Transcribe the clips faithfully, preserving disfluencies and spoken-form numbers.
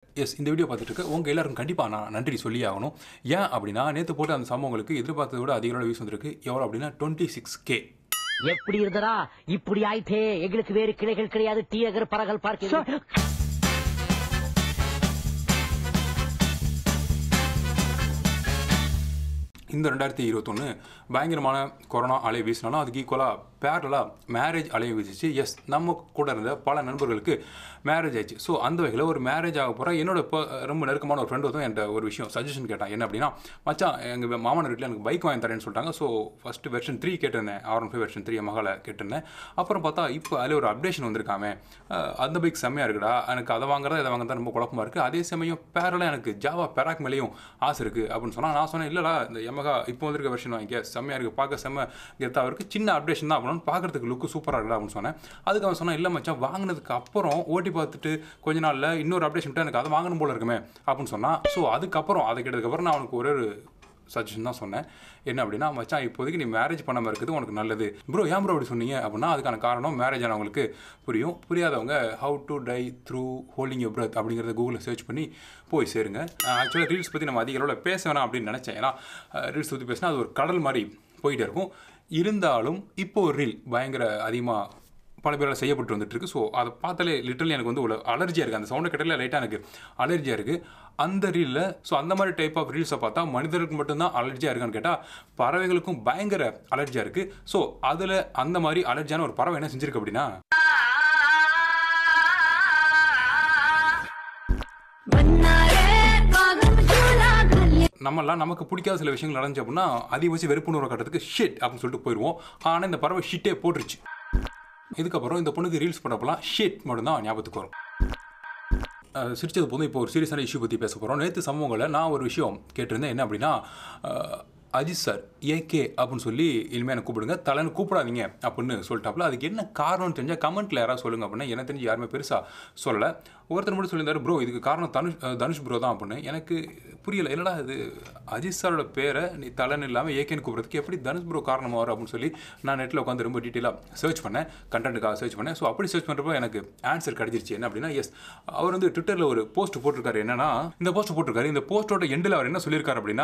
S இந்த video பார்த்துட்டு இருக்க உங்கள் எல்லாருக்கும் கண்டிப்பாக நான் நன்றி சொல்லி ஆகணும். ஏன் அப்படின்னா நேற்று போட்டு அந்த சம்பவங்களுக்கு எதிர்பார்த்ததை விட அதிகமான வியூஸ் வந்திருக்கு. எவ்வளோ அப்படின்னா டுவெண்ட்டி சிக்ஸ் கே. எப்படி இருந்ததா இப்படி ஆயிட்டே எங்களுக்கு வேறு கிளைகள் கிடையாது. டீயகர் பரகல் பார்க்க இந்த ரெண்டாயிரத்தி இருபத்தொன்று பயங்கரமான கொரோனா அலை வீசினாலும் அதுக்கு ஈக்குவலாக பேரலாக மேரேஜ் அலையை வீசிச்சு. எஸ் நம்ம கூட இருந்த பல நண்பர்களுக்கு மேரேஜ் ஆயிடுச்சு. ஸோ அந்த வகையில் ஒரு மேரேஜ் ஆக போகிற என்னோட இப்போ ரொம்ப நெருக்கமான ஒரு ஃப்ரெண்டு வந்து என்கிட்ட ஒரு விஷயம் சஜஷன் கேட்டான். என்ன அப்படின்னா, மச்சான் எங்கள் மாமனார் வீட்டில் எனக்கு பைக் வாங்கி தரேன்னு சொல்லிட்டாங்க. ஸோ ஃபஸ்ட்டு வெர்ஷன் த்ரீ கேட்டிருந்தேன், R one five version three மகளை கேட்டிருந்தேன். அப்புறம் பார்த்தா இப்போ அதில் ஒரு அப்டேஷன் வந்திருக்காமே, அந்த பைக் செம்மையாக இருக்குடா, எனக்கு அதை வாங்குறதா இதை வாங்குறதா ரொம்ப குழப்பமாக இருக்குது. அதே சமயம் பேரலாக எனக்கு ஜாவா பெராக் மேலேயும் ஆசை இருக்குது அப்படின்னு சொன்னால், நான் சொன்னேன் இல்லைடா இந்த எமகா இப்போ வந்துருக்க வெர்ஷன் வாங்கிக்க, செம்மையாக இருக்குது, பார்க்க செம்ம கெத்தாக இருக்குது, சின்ன அப்டேஷன் தான் அப்படின்னு பார்க்குறதுக்கு லுக்கு சூப்பராக இருக்குடா அப்படின்னு சொன்னேன். அதுக்கு அவன் சொன்னால் இல்லை மச்சான் வாங்கினதுக்கு அப்புறம் ஓட்டி பார்த்துட்டு கொஞ்ச நாளில் இன்னொரு அப்டேஷன் விட்டு எனக்கு அதை வாங்கணும் போல இருக்குமே அப்படின்னு சொன்னால். ஸோ அதுக்கப்புறம் அதை கேட்டதுக்கப்புறம் நான் அவனுக்கு ஒரே ஒரு சஜஷன் தான் சொன்னேன். என்ன அப்படின்னா, மச்சான் இப்போதைக்கு நீ மேரேஜ் பண்ணாமல் இருக்குது உனக்கு நல்லது. ப்ரோ ஏன் ப்ரோ அப்படி சொன்னீங்க அப்படின்னா, அதுக்கான காரணம் மேரேஜ் ஆனவங்களுக்கு புரியும். புரியாதவங்க how to die through holding your breath அப்படிங்கிறத கூகுளில் சர்ச் பண்ணி போய் சேருங்க. ஆக்சுவலாக ரீல்ஸ் பற்றி நம்ம அதிக அளவில் பேச வேணாம் அப்படின்னு நினச்சேன். ஏன்னா ரீல்ஸ் பற்றி பேசினா அது ஒரு கடல் மாதிரி போயிட்டே இருக்கும். இருந்தாலும் இப்போ ஒரு ரீல் பயங்கர அதிகமாக பல பேரால் செய்யப்பட்டு வந்துட்டு இருக்கு. ஸோ அதை பார்த்தாலே லிட்டரலி எனக்கு வந்து ஒரு அலர்ஜியாக இருக்குது. அந்த சவுண்டை கேட்டாலே லைட்டாக எனக்கு அலர்ஜியாக இருக்குது அந்த ரீலில். ஸோ அந்த மாதிரி டைப் ஆஃப் ரீல்ஸை பார்த்தா மனிதர்களுக்கு மட்டும்தான் அலர்ஜியாக இருக்கான்னு கேட்டால் பறவைகளுக்கும் பயங்கர அலர்ஜியாக இருக்குது. ஸோ அதில் அந்த மாதிரி அலர்ஜியான ஒரு பறவை என்ன செஞ்சிருக்கு அப்படின்னா, நம்மளாம் நமக்கு பிடிக்காத சில விஷயங்கள் நடந்துச்சு அப்படின்னா அதிகபட்ச வெறுப்புணர்வு கட்டத்துக்கு ஷிட் அப்படின்னு சொல்லிட்டு போயிடுவோம். ஆனால் இந்த பறவை ஷிட்டே போட்டுருச்சு. இதுக்கப்புறம் இந்த பொண்ணுக்கு ரீல்ஸ் பண்ணப்பெல்லாம் ஷிட் மட்டும்தான் ஞாபகத்துக்கு வரும். சிரிச்சது போதும். இப்போ ஒரு சீரியஸான இஷ்யூ பற்றி பேச போகிறோம். நேற்று சம்பவங்களில் நான் ஒரு விஷயம் கேட்டிருந்தேன். என்ன அப்படின்னா, அஜித் சார் ஏகே அப்படின்னு சொல்லி இனிமேல் எனக்கு கூப்பிடுங்க, தலைன்னு கூப்பிடாதீங்க அப்படின்னு சொல்லிட்டாப்புல. அதுக்கு என்ன காரணம்னு தெரிஞ்சால் கமெண்ட்டில் யாராவது சொல்லுங்கள் அப்படின்னா, எனக்கு தெரிஞ்சு யாருமே பெருசாக சொல்லலை. ஒருத்தர் மட்டும் சொல்லியிருந்தாரு, ப்ரோ இதுக்கு காரணம் தனுஷ் தனுஷ் ப்ரோ தான் அப்படின்னு. எனக்கு புரியலை, என்னடா இது அஜித் சாரோட பேரை நீ தலைன்னு இல்லாமல் ஏகேன்னு கூப்பிட்றதுக்கு எப்படி தனுஷ் ப்ரோ காரணமாக வரும் அப்படின்னு சொல்லி நான் நெட்டில் உட்காந்து ரொம்ப டீட்டெயிலாக சர்ச் பண்ணேன், கண்டென்ட்டுக்காக சர்ச் பண்ணேன். ஸோ அப்படி சர்ச் பண்ணுறப்போ எனக்கு ஆன்சர் கிடச்சிருச்சு. என்ன அப்படின்னா, எஸ் அவர் வந்து ட்விட்டரில் ஒரு போஸ்ட் போட்டிருக்காரு. என்னன்னா இந்த போஸ்ட் போட்டிருக்காரு. இந்த போஸ்ட்டோட எண்டில் அவர் என்ன சொல்லியிருக்காரு அப்படின்னா,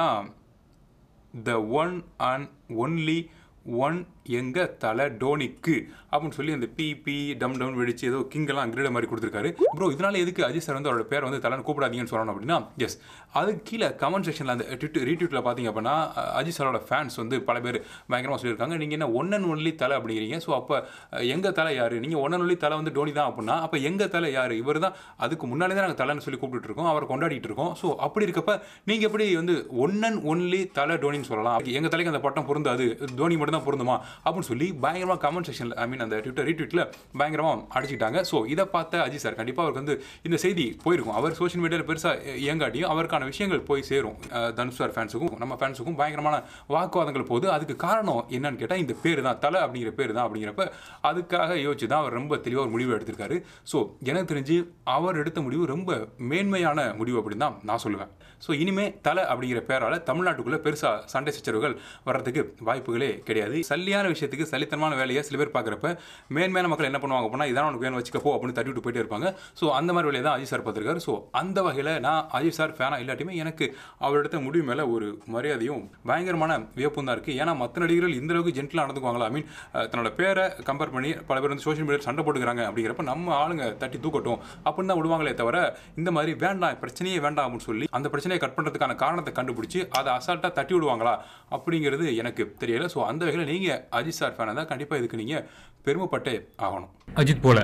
the one and only one எங்க தலை டோனிக்கு அப்படின்னு சொல்லி அந்த பி பி டம் டம் வெடிச்சு ஏதோ கிங்கெல்லாம் கிரீட மாதிரி கொடுத்துருக்காரு. ப்ரோ இதனால எதுக்கு அஜித் சார் வந்து அவரோட பேரை வந்து தலைன்னு கூப்பிடாதீங்கன்னு சொல்லணும் அப்படின்னா, எஸ் அதுக்கு கீழே கமெண்ட் செக்ஷனில் அந்த ட்விட் ரீட்வீட்டில் பார்த்தீங்க அப்படின்னா அஜித் சாரோட ஃபேன்ஸ் வந்து பல பேர் பயங்கரமாக சொல்லியிருக்காங்க, நீங்கள் என்ன ஒன் அண்ட் ஒன்லி தலை அப்படிங்கிறீங்க. ஸோ அப்போ எங்கள் தலை யார்? நீங்கள் ஒன் அண்ட் ஒன்லி தலை வந்து டோனி தான் அப்படின்னா அப்போ எங்கள் தலை யார்? இவர் தான், அதுக்கு முன்னாடி தான் நாங்கள் தலைன்னு சொல்லி கூப்பிட்டு இருக்கோம், அவரை கொண்டாடிட்டு இருக்கோம். ஸோ அப்படி இருக்கப்ப நீங்கள் எப்படி வந்து ஒன் அண்ட் ஒன்லி தலை டோனின்னு சொல்லலாம்? எங்கள் தலைக்கு அந்த பட்டம் பொருந்தாது, தோனி மட்டும் தான் பொருந்துமா அப்படின்னு சொல்லி பயங்கரமாக கமெண்ட் செக்ஷனில் ஐ மீன் அந்த ட்விட்டர் ரீட்வீட்டில் பயங்கரமாக அடிச்சுட்டாங்க. ஸோ இதை பார்த்த அஜித் சார் கண்டிப்பாக அவருக்கு வந்து இந்த செய்தி போயிருக்கும். அவர் சோஷியல் மீடியாவில் பெருசாக இயங்காட்டியும் அவருக்கான விஷயங்கள் போய் சேரும். தனுஷ் சார் ஃபேன்ஸுக்கும் நம்ம ஃபேன்ஸுக்கும் பயங்கரமான வாக்குவாதங்கள் போகுது. அதுக்கு காரணம் என்னன்னு கேட்டால் இந்த பேர் தான், தலை அப்படிங்கிற பேர் தான். அப்படிங்கிறப்ப அதுக்காக யோசிச்சு தான் அவர் ரொம்ப தெளிவாக ஒரு முடிவு எடுத்திருக்காரு. ஸோ எனக்கு தெரிஞ்சு அவர் எடுத்த முடிவு ரொம்ப மேன்மையான முடிவு அப்படின்னு தான் நான் சொல்லுவேன். ஸோ இனிமேல் தலை அப்படிங்கிற பேரால் தமிழ்நாட்டுக்குள்ளே பெருசாக சண்டை சச்சரவுகள் வர்றதுக்கு வாய்ப்புகளே கிடையாது. சல்லியான விஷயத்துக்கு சலித்தனமான வேலையை சில பேர் பார்க்குறப்ப மேன்மையான மக்கள் என்ன பண்ணுவாங்க அப்படின்னா, இதான் உனக்கு வேணும் வச்சுக்கப்போ அப்படின்னு தட்டி விட்டு போயிட்டே இருப்பாங்க. ஸோ அந்த மாதிரி வேலையை தான் அஜித் சார் பார்த்துருக்காரு. ஸோ அந்த வகையில் நான் அஜித் சார் ஃபேனாக இல்லாட்டியுமே எனக்கு அவர் எடுத்த முடிவு மேலே ஒரு மரியாதையும் பயங்கரமான வியப்பும் தான் இருக்குது. ஏன்னா மற்ற நடிகர்கள் இந்த அளவுக்கு ஜென்டலாக நடந்துக்குவாங்களா? ஐ மீன் தன்னோட பேரை கம்பேர் பண்ணி பல பேர் வந்து சோஷியல் மீடியாவில் சண்டை போட்டுக்கிறாங்க. அப்படிங்கிறப்ப நம்ம ஆளுங்க தட்டி தூக்கட்டும் அப்படின்னு தான் விடுவாங்களே தவிர இந்த மாதிரி வேண்டாம் பிரச்சனையே வேண்டாம் அப்படின்னு சொல்லி அந்த பிரச்சனையை கட் பண்ணுறதுக்கான காரணத்தை கண்டுபிடிச்சி அதை அசால்ட்டாக தட்டி விடுவாங்களா அப்படிங்கிறது எனக்கு தெரியல. ஸோ அந்த வகையில் நீங்கள் அஜித் சார் ஃபேனாக தான் கண்டிப்பாக இதுக்கு நீங்கள் பெருமைப்பட்டே ஆகணும். அஜித் போல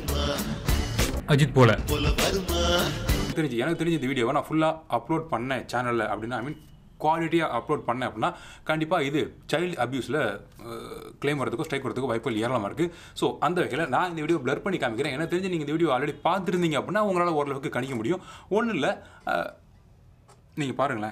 அஜித் போல தெரிஞ்சு எனக்கு தெரிஞ்ச இந்த வீடியோவை நான் ஃபுல்லாக அப்லோட் பண்ணேன் சேனலில் அப்படின்னா, ஐ மீன் குவாலிட்டியாக அப்லோட் பண்ணேன் அப்படின்னா கண்டிப்பாக இது சைல்டு அப்யூஸில் கிளைம் வரதுக்கும் ஸ்ட்ரைக் வரதுக்கும் வாய்ப்புகள் ஏராளமாக இருக்குது. ஸோ அந்த வகையில் நான் இந்த வீடியோ பிளர் பண்ணி காமிக்கிறேன். எனக்கு தெரிஞ்சு நீங்கள் இந்த வீடியோ ஆல்ரெடி பார்த்துருந்தீங்க அப்படின்னா உங்களால் ஓரளவுக்கு கணிக்க முடியும். ஒன்றும் இல்லை, நீங்கள் பாருங்களேன்.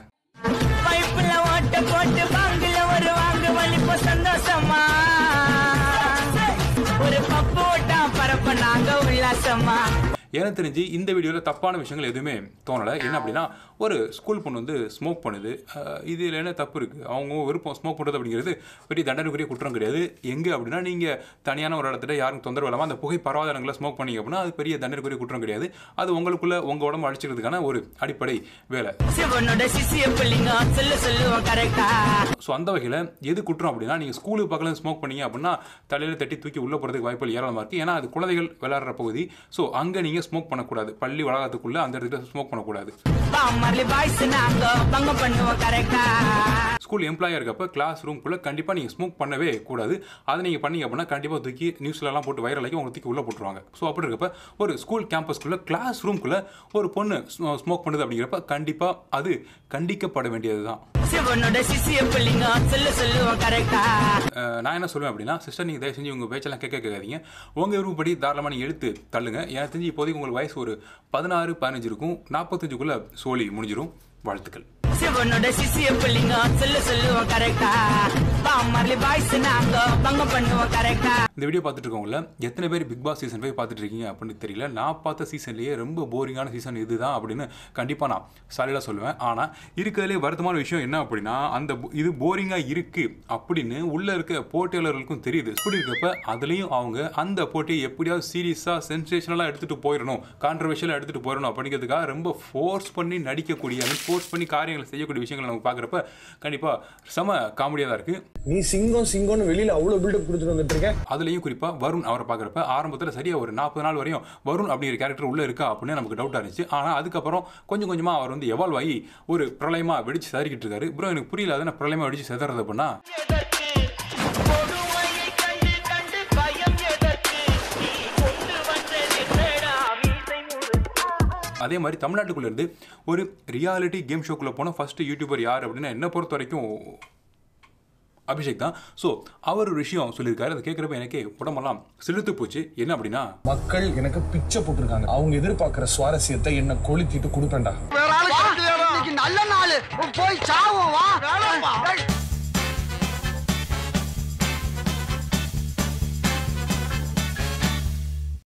எனக்கு தெரிஞ்சு இந்த வீடியோவில் தப்பான விஷயங்கள் எதுவுமே தோணலை. என்ன அப்படின்னா, ஒரு ஸ்கூல் பொண்ணு வந்து ஸ்மோக் பண்ணுது, இதில் என்ன தப்பு இருக்குது? அவங்க விருப்பம் ஸ்மோக் பண்ணுறது அப்படிங்கிறது பெரிய தண்டனைக்குரிய குற்றம் கிடையாது. எங்கே அப்படின்னா, நீங்கள் தனியான ஒரு இடத்துல யாருக்கும் தொந்தரவு இல்லாமல் அந்த புகை பரவாத இடங்களில் ஸ்மோக் பண்ணீங்க அப்படின்னா அது பெரிய தண்டனைக்குரிய குற்றம் கிடையாது. அது உங்களுக்குள்ள உங்கள் உடம்பு அழிச்சிக்கிறதுக்கான ஒரு அடிப்படை வேலை. ஸோ அந்த வகையில் எது குற்றம் அப்படின்னா, நீங்கள் ஸ்கூலுக்கு பக்கத்தில் ஸ்மோக் பண்ணீங்க அப்படின்னா தலையில் தட்டி தூக்கி உள்ளே போகிறதுக்கு வாய்ப்புகள் ஏராளமாக இருக்குது. ஏன்னா அது குழந்தைகள் விளையாடுற பகுதி. ஸோ அங்கே நீங்கள் ஸ்மோக் பண்ணக்கூடாது. பள்ளி வளாகத்துக்குள்ளே அந்த இடத்துல ஸ்மோக் பண்ணக்கூடாது. ஸ்கூல் எம்ப்ளாயாக இருக்கப்ப கிளாஸ் ரூம்குள்ளே கண்டிப்பாக நீங்கள் ஸ்மோக் பண்ணவே கூடாது. அதை நீங்கள் பண்ணீங்க அப்படின்னா கண்டிப்பாக தூக்கி நியூஸ்லலாம் போட்டு வைரல் ஆகி உங்களுக்கு தூக்கி உள்ளே போட்டுருவாங்க. ஸோ அப்படி இருக்கப்ப ஒரு ஸ்கூல் கேம்பஸ்குள்ளே கிளாஸ் ரூம்குள்ளே ஒரு பொண்ணு ஸ்மோக் பண்ணுது அப்படிங்கிறப்ப கண்டிப்பாக அது கண்டிக்கப்பட வேண்டியது தான். நான் என்ன சொல்லுவேன் அப்படின்னா, சிஸ்டர் நீங்கள் தயவு செஞ்சு உங்கள் பேச்செல்லாம் கேட்க கேட்காதீங்க. உங்கள் விருப்பப்படி தாராளமாக நீங்கள் எடுத்து தள்ளுங்க. எனக்கு தெரிஞ்சு இப்போதைக்கு உங்களுக்கு வயசு ஒரு பதினாறு பதினஞ்சு இருக்கும். நாற்பத்தஞ்சுக்குள்ளே சோழி முடிஞ்சிடும். வாழ்த்துக்கள். இந்த வீடியோ பார்த்துட்டு இருக்கவங்கள எத்தனை பேர் பிக் பாஸ் சீசன் போய் பார்த்துட்டு இருக்கீங்க அப்படின்னு தெரியல. நான் பார்த்த சீசன்லேயே ரொம்ப போரிங்கான சீசன் இதுதான் அப்படின்னு கண்டிப்பாக நான் சாலிடாக சொல்லுவேன். ஆனால் இருக்கிறதுலே வருத்தமான விஷயம் என்ன அப்படின்னா, அந்த இது போரிங்காக இருக்குது அப்படின்னு உள்ளே இருக்க போட்டியாளர்களுக்கும் தெரியுது. இப்படி இருக்கப்ப அதுலேயும் அவங்க அந்த போட்டியை எப்படியாவது சீரியஸாக சென்சேஷனலாக எடுத்துகிட்டு போயிடணும், கான்ட்ரவர்ஷியலாக எடுத்துகிட்டு போயிடணும் அப்படிங்கிறதுக்காக ரொம்ப ஃபோர்ஸ் பண்ணி நடிக்கக்கூடிய, ஃபோர்ஸ் பண்ணி காரியங்களை செய்யக்கூடிய விஷயங்களை நம்ம பார்க்குறப்ப கண்டிப்பாக செம காமெடியாக தான் இருக்குது. நீ சிங்கம் சிங்கம்னு வெளியில் அவ்வளோ பில்டப் கொடுத்துட்டு வந்துட்டு இருக்கேன். அதுலேயும் குறிப்பாக வருண் அவரை பார்க்குறப்ப ஆரம்பத்தில் சரியாக ஒரு நாற்பது நாள் வரையும் வருண் அப்படிங்கிற கேரக்டர் உள்ளே இருக்கா அப்படின்னு நமக்கு டவுட்டாக இருந்துச்சு. ஆனால் அதுக்கப்புறம் கொஞ்சம் கொஞ்சமாக அவர் வந்து எவால்வ் ஆகி ஒரு பிரளயமாக வெடிச்சு சதறிக்கிட்டு இருக்காரு. ப்ரோ எனக்கு புரியல, அதை நான் பிரளயமாக வெடிச்சு செதறது அப்படின்னா அதே மாதிரி தமிழ்நாட்டுக்குள்ளே இருந்து ஒரு ரியாலிட்டி கேம் ஷோக்குள்ளே போனால் ஃபஸ்ட்டு யூடியூபர் யார் அப்படின்னா என்னை பொறுத்த வரைக்கும் அபிஷேக் தான். ஸோ அவர் ஒரு விஷயம் சொல்லியிருக்காரு. அதை கேட்குறப்ப எனக்கே உடம்பெல்லாம் செலுத்து போச்சு. என்ன அப்படின்னா, மக்கள் எனக்கு பிச்சை போட்டிருக்காங்க. அவங்க எதிர்பார்க்குற சுவாரஸ்யத்தை என்ன கொளுத்திட்டு கொடுப்பேன்டா. நல்ல நாள் போய் சாவோம்.